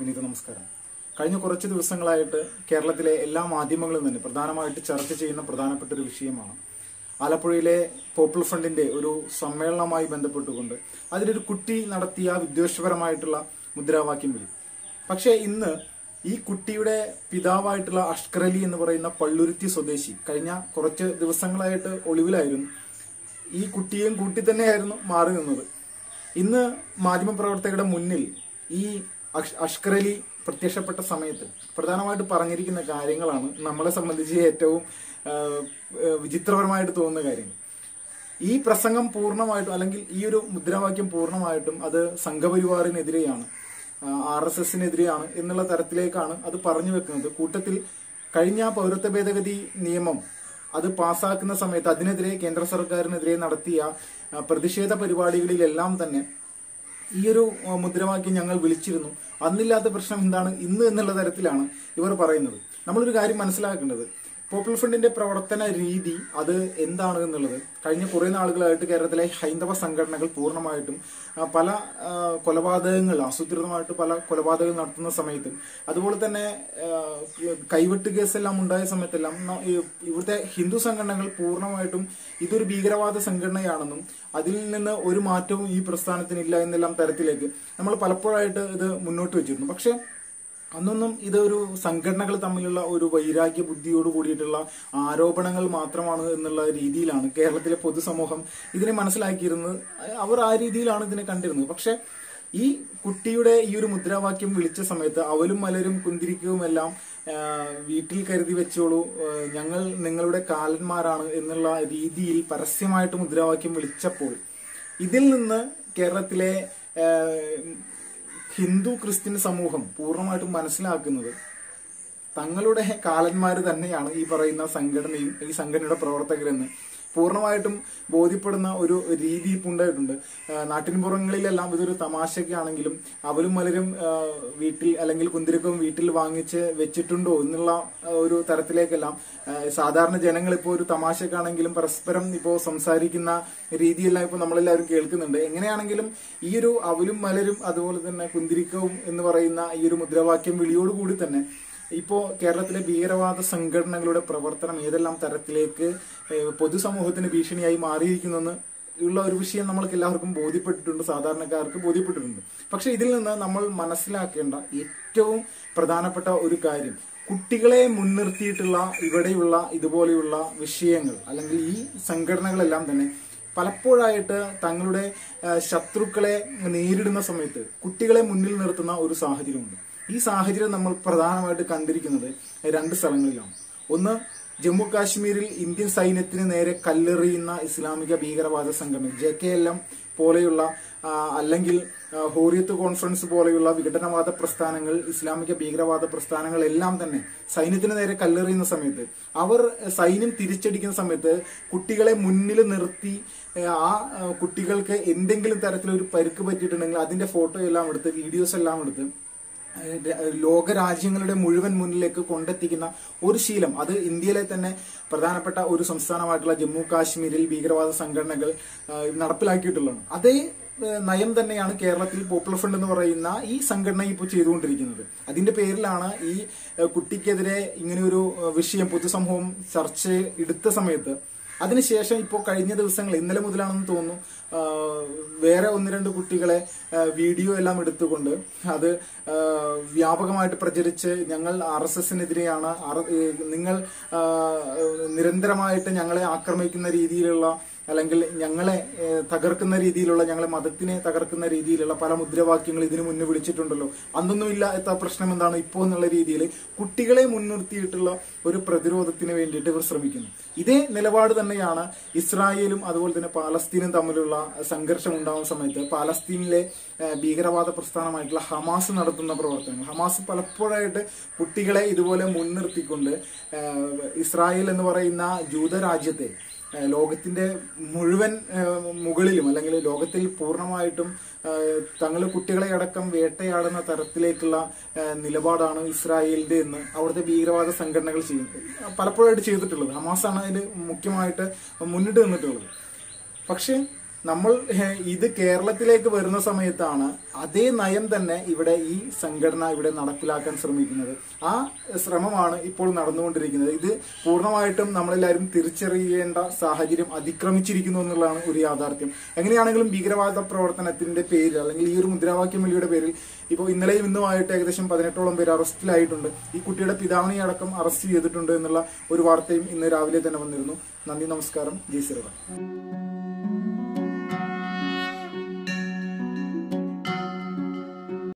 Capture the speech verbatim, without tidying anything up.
വിനീത നമസ്കാരം. കഴിഞ്ഞ കുറച്ച് ദിവസങ്ങളായിട്ട് കേരളത്തിലെ എല്ലാ മാധ്യമങ്ങളും തന്നെ പ്രധാനമായിട്ട് ചർച്ച ചെയ്യുന്ന പ്രധാനപ്പെട്ട ഒരു വിഷയമാണ് ആലപ്പുഴയിലെ പോപ്പുലർ ഫ്രണ്ടിന്റെ ഒരു സമ്മേളനവുമായി ബന്ധപ്പെട്ടുകൊണ്ട് അതിലൊരു കുട്ടി നടത്തിയ വിദ്വേഷപരമായിട്ടുള്ള മുദ്രാവാക്യം വിളി. പക്ഷേ ഇന്ന് ഈ കുട്ടിയുടെ പിതാവായിട്ടുള്ള അഷ്കർ അലി എന്ന് പറയുന്ന പള്ളുരുത്തി സ്വദേശി കഴിഞ്ഞ കുറച്ച് ദിവസങ്ങളായിട്ട് ഒളിവിലായിരുന്നു. ഈ കുട്ടിയും കൂട്ടി തന്നെയായിരുന്നു മാറി നിന്നത്. ഇന്ന് മാധ്യമപ്രവർത്തകരുടെ മുന്നിൽ ഈ അഷ്കർ അലി പ്രത്യക്ഷപ്പെട്ട സമയത്ത് പ്രധാനമായിട്ട് പറഞ്ഞിരിക്കുന്ന കാര്യങ്ങളാണ് നമ്മളെ സംബന്ധിച്ച് ഏറ്റവും വിചിത്രപരമായിട്ട് തോന്നുന്ന കാര്യങ്ങൾ. ഈ പ്രസംഗം പൂർണ്ണമായിട്ടും അല്ലെങ്കിൽ ഈ ഒരു മുദ്രാവാക്യം പൂർണ്ണമായിട്ടും അത് സംഘപരിവാറിനെതിരെയാണ്, ആർ എസ് എസിനെതിരെയാണ് എന്നുള്ള തരത്തിലേക്കാണ് അത് പറഞ്ഞു വെക്കുന്നത്. കൂട്ടത്തിൽ കഴിഞ്ഞ പൗരത്വ ഭേദഗതി നിയമം അത് പാസ്സാക്കുന്ന സമയത്ത് അതിനെതിരെ കേന്ദ്ര സർക്കാരിനെതിരെ നടത്തിയ പ്രതിഷേധ പരിപാടികളിലെല്ലാം തന്നെ ഈ ഒരു മുദ്രാവാക്യം ഞങ്ങൾ വിളിച്ചിരുന്നു. അന്നില്ലാത്ത പ്രശ്നം എന്താണ് ഇന്ന് എന്നുള്ള തരത്തിലാണ് ഇവർ പറയുന്നത്. നമ്മളൊരു കാര്യം മനസ്സിലാക്കേണ്ടത്, പോപ്പുലർ ഫ്രണ്ടിന്റെ പ്രവർത്തന രീതി അത് എന്താണ് എന്നുള്ളത് കഴിഞ്ഞ കുറെ നാളുകളായിട്ട് കേരളത്തിലെ ഹൈന്ദവ സംഘടനകൾ പൂർണ്ണമായിട്ടും പല കൊലപാതകങ്ങൾ ആസൂത്രിതമായിട്ട് പല കൊലപാതകങ്ങൾ നടത്തുന്ന സമയത്ത്, അതുപോലെ തന്നെ കൈവെട്ട് കേസെല്ലാം ഉണ്ടായ സമയത്തെല്ലാം ഇവിടുത്തെ ഹിന്ദു സംഘടനകൾ പൂർണ്ണമായിട്ടും ഇതൊരു ഭീകരവാദ സംഘടനയാണെന്നും അതിൽ നിന്ന് ഒരു മാറ്റവും ഈ പ്രസ്ഥാനത്തിനില്ല എന്നെല്ലാം തരത്തിലേക്ക് നമ്മൾ പലപ്പോഴായിട്ട് ഇത് മുന്നോട്ട് വെച്ചിരുന്നു. പക്ഷെ അന്നൊന്നും ഇതൊരു സംഘടനകൾ തമ്മിലുള്ള ഒരു വൈരാഗ്യ ബുദ്ധിയോട് കൂടിയിട്ടുള്ള ആരോപണങ്ങൾ മാത്രമാണ് എന്നുള്ള രീതിയിലാണ് കേരളത്തിലെ പൊതുസമൂഹം ഇതിനെ മനസ്സിലാക്കിയിരുന്നത്. അവർ ആ രീതിയിലാണ് ഇതിനെ കണ്ടിരുന്നത്. പക്ഷെ ഈ കുട്ടിയുടെ ഈ ഒരു മുദ്രാവാക്യം വിളിച്ച സമയത്ത് അവലും മലരും കുന്തിരിക്കവും എല്ലാം വീട്ടിൽ കരുതി വെച്ചോളൂ, ഞങ്ങൾ നിങ്ങളുടെ കാലന്മാരാണ് എന്നുള്ള രീതിയിൽ പരസ്യമായിട്ട് മുദ്രാവാക്യം വിളിച്ചപ്പോൾ ഇതിൽ നിന്ന് കേരളത്തിലെ ഹിന്ദു ക്രിസ്ത്യൻ സമൂഹം പൂർണ്ണമായിട്ടും മനസ്സിലാക്കുന്നത് തങ്ങളുടെ കാലന്മാര് തന്നെയാണ് ഈ പറയുന്ന സംഘടനയും ഈ സംഘടനയുടെ പ്രവർത്തകരെന്ന് പൂർണ്ണമായിട്ടും ബോധ്യപ്പെടുന്ന ഒരു രീതി ഇപ്പം ഉണ്ടായിട്ടുണ്ട്. നാട്ടിൻപുറങ്ങളിലെല്ലാം ഇതൊരു തമാശയ്ക്കാണെങ്കിലും അവലും മലരും വീട്ടിൽ അല്ലെങ്കിൽ കുന്തിരിക്കവും വീട്ടിൽ വാങ്ങിച്ച് വെച്ചിട്ടുണ്ടോ എന്നുള്ള ഒരു തരത്തിലേക്കെല്ലാം സാധാരണ ജനങ്ങൾ ഇപ്പോൾ ഒരു തമാശക്കാണെങ്കിലും പരസ്പരം ഇപ്പോൾ സംസാരിക്കുന്ന രീതിയെല്ലാം ഇപ്പോൾ നമ്മളെല്ലാവരും കേൾക്കുന്നുണ്ട്. എങ്ങനെയാണെങ്കിലും ഈ ഒരു അവലും മലരും അതുപോലെ തന്നെ കുന്തിരിക്കവും എന്ന് പറയുന്ന ഈ ഒരു മുദ്രാവാക്യം വിളിയോടുകൂടി തന്നെ ഇപ്പോ കേരളത്തിലെ ഭീകരവാദ സംഘടനകളുടെ പ്രവർത്തനം ഏതെല്ലാം തരത്തിലേക്ക് പൊതുസമൂഹത്തിന് ഭീഷണിയായി മാറിയിരിക്കുന്നെന്ന് ഉള്ള ഒരു വിഷയം നമ്മൾക്ക് എല്ലാവർക്കും ബോധ്യപ്പെട്ടിട്ടുണ്ട്, സാധാരണക്കാർക്ക് ബോധ്യപ്പെട്ടിട്ടുണ്ട്. പക്ഷെ ഇതിൽ നിന്ന് നമ്മൾ മനസ്സിലാക്കേണ്ട ഏറ്റവും പ്രധാനപ്പെട്ട ഒരു കാര്യം, കുട്ടികളെ മുൻനിർത്തിയിട്ടുള്ള ഇവിടെയുള്ള ഇതുപോലെയുള്ള വിഷയങ്ങൾ അല്ലെങ്കിൽ ഈ സംഘടനകളെല്ലാം തന്നെ പലപ്പോഴായിട്ട് തങ്ങളുടെ ശത്രുക്കളെ നേരിടുന്ന സമയത്ത് കുട്ടികളെ മുന്നിൽ നിർത്തുന്ന ഒരു സാഹചര്യമുണ്ട്. ഈ സാഹചര്യം നമ്മൾ പ്രധാനമായിട്ട് കണ്ടിരിക്കുന്നത് രണ്ട് സ്ഥലങ്ങളിലാണ്. ഒന്ന്, ജമ്മു കാശ്മീരിൽ ഇന്ത്യൻ സൈന്യത്തിന് നേരെ കല്ലെറിയുന്ന ഇസ്ലാമിക ഭീകരവാദ സംഘടന ജെ കെ എൽ എം പോലെയുള്ള അല്ലെങ്കിൽ ഹോറിയത്ത് കോൺഫറൻസ് പോലെയുള്ള വിഘടനവാദ പ്രസ്ഥാനങ്ങൾ, ഇസ്ലാമിക ഭീകരവാദ പ്രസ്ഥാനങ്ങൾ എല്ലാം തന്നെ സൈന്യത്തിന് നേരെ കല്ലെറിയുന്ന സമയത്ത് അവർ സൈന്യം തിരിച്ചടിക്കുന്ന സമയത്ത് കുട്ടികളെ മുന്നിൽ നിർത്തി ആ കുട്ടികൾക്ക് എന്തെങ്കിലും തരത്തിലൊരു പരിക്ക് പറ്റിയിട്ടുണ്ടെങ്കിൽ അതിന്റെ ഫോട്ടോ എല്ലാം എടുത്ത് വീഡിയോസ് എല്ലാം എടുത്ത് ലോകരാജ്യങ്ങളുടെ മുഴുവൻ മുന്നിലേക്ക് കൊണ്ടെത്തിക്കുന്ന ഒരു ശീലം അത് ഇന്ത്യയിലെ തന്നെ പ്രധാനപ്പെട്ട ഒരു സംസ്ഥാനമായിട്ടുള്ള ജമ്മു കാശ്മീരിൽ ഭീകരവാദ സംഘടനകൾ നടപ്പിലാക്കിയിട്ടുള്ളതാണ്. അതേ നയം തന്നെയാണ് കേരളത്തിൽ പോപ്പുലർ ഫ്രണ്ട് എന്ന് പറയുന്ന ഈ സംഘടന ഇപ്പോൾ ചെയ്തുകൊണ്ടിരിക്കുന്നത്. അതിന്റെ പേരിലാണ് ഈ കുട്ടിക്കെതിരെ ഇങ്ങനെയൊരു വിഷയം പൊതുസമൂഹം ചർച്ച എടുത്ത സമയത്ത് അതിനുശേഷം ഇപ്പോൾ കഴിഞ്ഞ ദിവസങ്ങൾ ഇന്നലെ മുതലാണെന്ന് തോന്നുന്നു വേറെ ഒന്ന് രണ്ട് കുട്ടികളെ വീഡിയോ എല്ലാം എടുത്തുകൊണ്ട് അത് വ്യാപകമായിട്ട് പ്രചരിച്ച് ഞങ്ങൾ ആർ എസ് എസിനെതിരെയാണ്, നിങ്ങൾ നിരന്തരമായിട്ട് ഞങ്ങളെ ആക്രമിക്കുന്ന രീതിയിലുള്ള അല്ലെങ്കിൽ ഞങ്ങളെ തകർക്കുന്ന രീതിയിലുള്ള, ഞങ്ങളെ മതത്തിനെ തകർക്കുന്ന രീതിയിലുള്ള പല മുദ്രാവാക്യങ്ങൾ ഇതിനു മുന്നേ വിളിച്ചിട്ടുണ്ടല്ലോ, അന്നൊന്നുമില്ല എത്ത പ്രശ്നം എന്താണ് ഇപ്പോൾ എന്നുള്ള രീതിയിൽ കുട്ടികളെ മുൻനിർത്തിയിട്ടുള്ള ഒരു പ്രതിരോധത്തിന് വേണ്ടിയിട്ട് ഇവർ ശ്രമിക്കുന്നു. ഇതേ നിലപാട് തന്നെയാണ് ഇസ്രായേലും അതുപോലെ തന്നെ പാലസ്തീനും തമ്മിലുള്ള സംഘർഷം ഉണ്ടാകുന്ന സമയത്ത് പാലസ്തീനിലെ ഭീകരവാദ പ്രസ്ഥാനമായിട്ടുള്ള ഹമാസ് നടത്തുന്ന പ്രവർത്തനങ്ങൾ. ഹമാസ് പലപ്പോഴായിട്ട് കുട്ടികളെ ഇതുപോലെ മുൻനിർത്തിക്കൊണ്ട് ഇസ്രായേൽ എന്ന് പറയുന്ന ജൂതരാജ്യത്തെ ലോകത്തിന്റെ മുഴുവൻ മുകളിലും അല്ലെങ്കിൽ ലോകത്തിൽ പൂർണ്ണമായിട്ടും തങ്ങൾ കുട്ടികളെ അടക്കം വേട്ടയാടുന്ന തരത്തിലേക്കുള്ള നിലപാടാണ് ഇസ്രായേലിന്റെ എന്ന് അവിടുത്തെ ഭീകരവാദ സംഘടനകൾ ചെയ്യുന്നത്, പലപ്പോഴായിട്ട് ചെയ്തിട്ടുള്ളത്. ഹമാസാണ് അതിന് മുഖ്യമായിട്ട് മുന്നിട്ട് നിന്നിട്ടുള്ളത്. പക്ഷെ നമ്മൾ ഇത് കേരളത്തിലേക്ക് വരുന്ന സമയത്താണ് അതേ നയം തന്നെ ഇവിടെ ഈ സംഘടന ഇവിടെ നടപ്പിലാക്കാൻ ശ്രമിക്കുന്നത്. ആ ശ്രമമാണ് ഇപ്പോൾ നടന്നുകൊണ്ടിരിക്കുന്നത്. ഇത് പൂർണ്ണമായിട്ടും നമ്മളെല്ലാവരും തിരിച്ചറിയേണ്ട സാഹചര്യം അതിക്രമിച്ചിരിക്കുന്നു എന്നുള്ളതാണ് ഒരു യാഥാർത്ഥ്യം. എങ്ങനെയാണെങ്കിലും ഭീകരവാദ പ്രവർത്തനത്തിന്റെ പേരിൽ അല്ലെങ്കിൽ ഈ ഒരു മുദ്രാവാക്യം വിളിയുടെ പേരിൽ ഇപ്പോൾ ഇന്നലെയും ഇന്നുമായിട്ട് ഏകദേശം പതിനെട്ടോളം പേര് അറസ്റ്റിലായിട്ടുണ്ട്. ഈ കുട്ടിയുടെ പിതാവിനെ അടക്കം അറസ്റ്റ് ചെയ്തിട്ടുണ്ട് എന്നുള്ള ഒരു വാർത്തയും ഇന്ന് രാവിലെ തന്നെ വന്നിരുന്നു. നന്ദി, നമസ്കാരം. ജയ് ശ്രീറാം.